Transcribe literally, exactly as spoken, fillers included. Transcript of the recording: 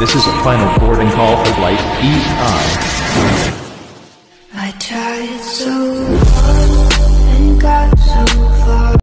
This is a final boarding call for Flight E I. I tried so hard.